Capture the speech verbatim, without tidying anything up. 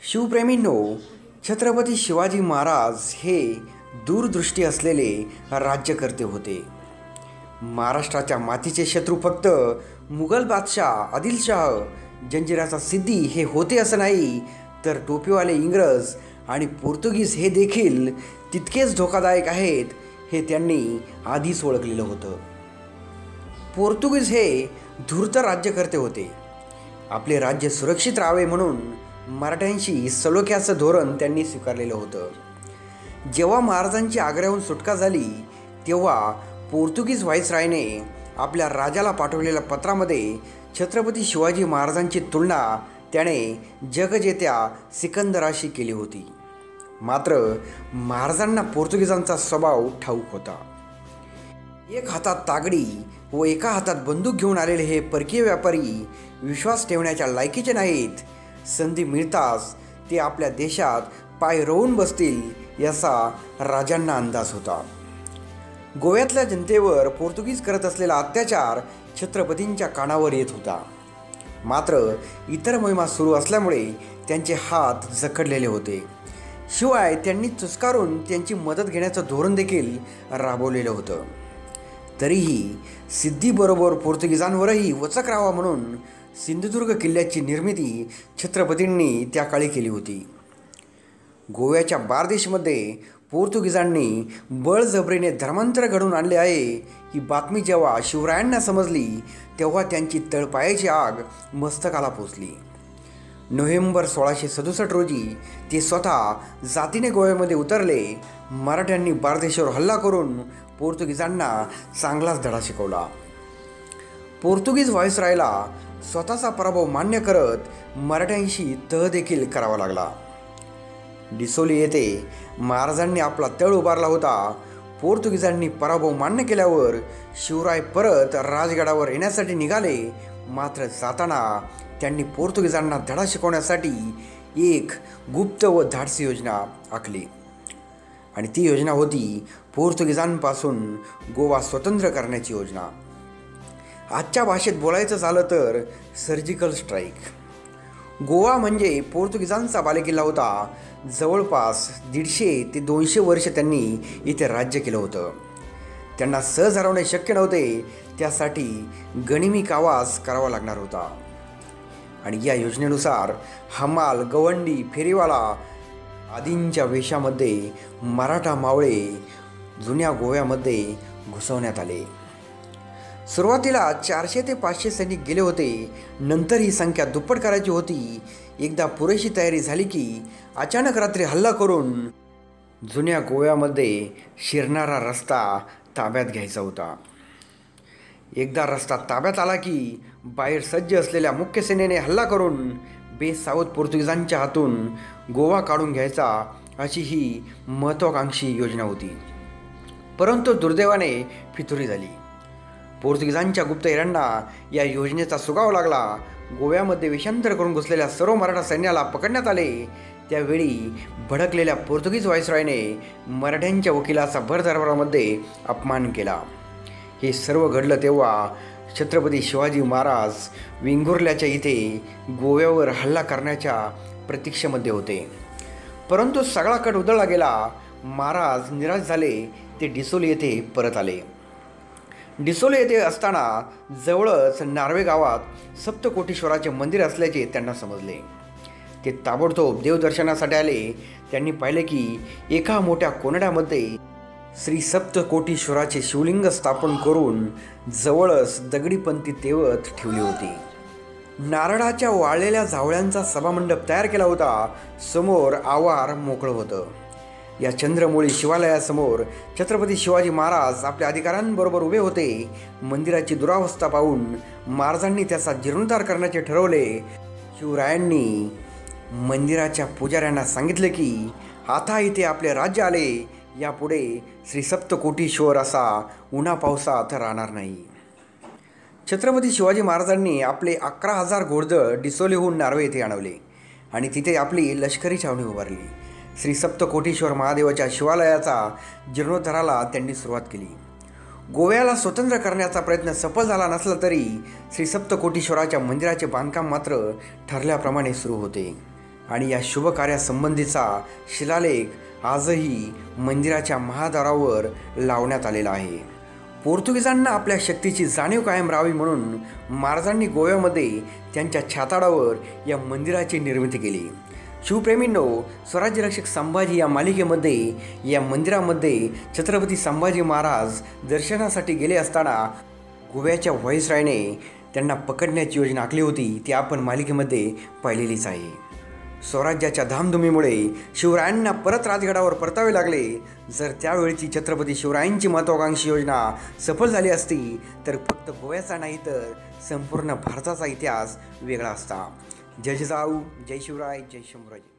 शिवप्रेमींनो, छत्रपती शिवाजी महाराज हे दूरदृष्टी असलेले राज्यकर्ते होते. महाराष्ट्राच्या मातीचे शत्रू फक्त मुघल बादशाह आदिलशाह, जंजिराचा सिद्दी हे होते असं नाही, तर टोपीवाले इंग्रज आणि पोर्तुगीज हे देखील तितकेच धोकादायक आहेत हे त्यांनी आधीच ओळखलेलं होतं. पोर्तुगीज हे धूर्त राज्यकर्ते होते. आपले राज्य सुरक्षित राहावे म्हणून मराठ्यांशी सलोख्याचं धोरण त्यांनी स्वीकारलेलं होतं. जेव्हा महाराजांची आग्र्याहून सुटका झाली तेव्हा पोर्तुगीज व्हाईसरायने आपल्या राजाला पाठवलेल्या पत्रामध्ये छत्रपती शिवाजी महाराजांची तुलना त्याने जगजेत्या सिकंदराशी केली होती. मात्र महाराजांना पोर्तुगीजांचा स्वभाव ठाऊक होता. एक हातात तागडी व एका हातात बंदूक घेऊन आलेले हे परकीय व्यापारी विश्वास ठेवण्याच्या लायकीचे नाहीत. संधी मिळताच ते आपल्या देशात पाय रोवून बसतील याचा राजांना अंदाज होता. गोव्यातल्या जनतेवर पोर्तुगीज करत असलेला अत्याचार छत्रपतींच्या कानावर येत होता. मात्र इतर मोहिमा सुरू असल्यामुळे त्यांचे हात जखडलेले होते. शिवाय त्यांनी चुस्कारून त्यांची मदत घेण्याचं धोरण देखील राबवलेलं होतं. तरीही सिद्धीबरोबर पोर्तुगीजांवरही वचक राहावा म्हणून सिंधुदुर्ग किल्ल्याची निर्मिती छत्रपतींनी त्या काळी केली होती. गोव्याच्या बारदेशमध्ये पोर्तुगीजांनी बळजबरीने धर्मांतर घडवून आणले आहे ही बातमी जेव्हा शिवरायांना समजली तेव्हा त्यांची तळपायाची आग मस्तकाला पोचली. नोव्हेंबर सोळाशे सदुसष्ट रोजी ते स्वतः जातीने गोव्यामध्ये उतरले. मराठ्यांनी बारदेशावर हल्ला करून पोर्तुगीजांना चांगलाच धडा शिकवला. पोर्तुगीज व्हाईसरायला स्वतःचा पराभव मान्य करत मराठ्यांशी तह देखील करावा लागला. डिसोली येथे महाराजांनी आपला तळ उभारला होता. पोर्तुगीजांनी पराभव मान्य केल्यावर शिवराय परत राजगडावर येण्यासाठी निघाले. मात्र जाताना त्यांनी पोर्तुगीजांना धडा शिकवण्यासाठी एक गुप्त व धाडसी योजना आखली आणि ती योजना होती पोर्तुगीजांपासून गोवा स्वतंत्र करण्याची योजना. आजच्या भाषेत बोलायचं झालं तर सर्जिकल स्ट्राईक. गोवा म्हणजे पोर्तुगीजांचा बालेकिल्ला होता. जवळपास दीडशे ते दोनशे वर्ष त्यांनी इथे राज्य केलं होतं. त्यांना सहज हरवणे शक्य नव्हते. त्यासाठी गनिमी कावास करावा लागणार होता आणि या योजनेनुसार हमाल, गवंडी, फेरीवाला आदींच्या वेशामध्ये मराठा मावळे जुन्या गोव्यामध्ये घुसवण्यात आले. सुरुवातीला चारशे ते पाचशे सैनिक गेले होते. नंतर ही संख्या दुप्पट करायची होती. एकदा पुरेशी तयारी झाली की अचानक रात्री हल्ला करून जुन्या गोव्यामध्ये शिरणारा रस्ता ताब्यात घ्यायचा होता. एकदा रस्ता ताब्यात आला की बाहेर सज्ज असलेल्या मुख्य सेनेने हल्ला करून बेसावध पोर्तुगीजांच्या हातून गोवा काढून घ्यायचा अशी ही महत्त्वाकांक्षी योजना होती. परंतु दुर्दैवाने फितुरी झाली. पोर्तुगीजांच्या गुप्तहेरांना या योजनेचा सुगाव लागला. गोव्यामध्ये वेषांतर करून घुसलेल्या सर्व मराठा सैन्याला पकडण्यात आले. त्यावेळी भडकलेल्या पोर्तुगीज व्हाईसरॉयने मराठ्यांच्या वकिलाचा भर दरबारामध्ये अपमान केला. हे सर्व घडलं तेव्हा छत्रपती शिवाजी महाराज वेंगुर्ल्याच्या इथे गोव्यावर हल्ला करण्याच्या प्रतीक्षेमध्ये होते. परंतु सगळा कट उधळला गेला. महाराज निराश झाले. ते डिसोली येथे परत आले. डिसोली येथे असताना जवळच नार्वे गावात सप्तकोटीश्वराचे मंदिर असल्याचे त्यांना समजले. ते ताबडतोब देवदर्शनासाठी आले. त्यांनी पाहिले की एका मोठ्या कोनड्यामध्ये श्री सप्तकोटीश्वराचे शिवलिंग स्थापन करून जवळच दगडी पंथी तेवत ठेवली होती. नारळाच्या वाळलेल्या झावळ्यांचा सभामंडप तयार केला होता. समोर आवार मोकळं होतं. या चंद्रमौळी शिवालयासमोर छत्रपती शिवाजी महाराज आपल्या अधिकाऱ्यांबरोबर उभे होते. मंदिराची दुरावस्था पाहून महाराजांनी त्याचा जीर्णोद्धार करण्याचे ठरवले. शिवरायांनी मंदिराच्या पुजाऱ्यांना सांगितले की आता इथे आपले राज्य आले. यापुढे श्री सप्तकोटीश्वर असा उन्हा पावसात राहणार नाही. छत्रपती शिवाजी महाराजांनी आपले अकरा हजार घोडदळ डिसोलीहून नार्वे येथे आणवले आणि तिथे आपली लष्करी छावणी उभारली. श्री सप्तकोटीश्वर महादेवाच्या शिवालयाचा जीर्णोद्धाराला त्यांनी सुरुवात केली. गोव्याला स्वतंत्र करण्याचा प्रयत्न सफल झाला नसला तरी श्री सप्तकोटीश्वराच्या मंदिराचे बांधकाम मात्र ठरल्याप्रमाणे सुरू होते. आणि या शुभ कार्यासंबंधीचा शिलालेख आजही मंदिराच्या महाद्वारावर लावण्यात आलेला आहे. पोर्तुगीजांना आपल्या शक्तीची जाणीव कायम राहावी म्हणून महाराजांनी गोव्यामध्ये त्यांच्या छाताडावर या मंदिराची निर्मिती केली. शिवप्रेमींनो, स्वराज्यरक्षक संभाजी या मालिकेमध्ये या मंदिरामध्ये छत्रपती संभाजी महाराज दर्शनासाठी गेले असताना गोव्याच्या व्हाईसरॉयने त्यांना पकडण्याची योजना आखली होती, ती आपण मालिकेमध्ये पाहिलेलीच आहे. स्वराज्याच्या धामधुमीमुळे शिवरायांना परत राजगडावर परतावे लागले. जर त्यावेळची छत्रपती शिवरायांची महत्त्वाकांक्षी योजना सफल झाली असती तर फक्त गोव्याचा नाही तर संपूर्ण भारताचा इतिहास वेगळा असता. जय जिजाऊ, जय शिवराय, जय शंभूराजे.